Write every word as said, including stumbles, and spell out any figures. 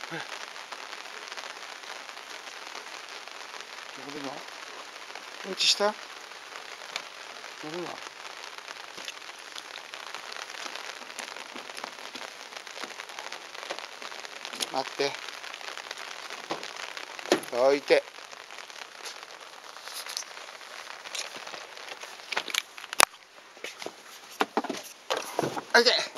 乗るの？うんちした？乗るの？待って。どいて。おいで。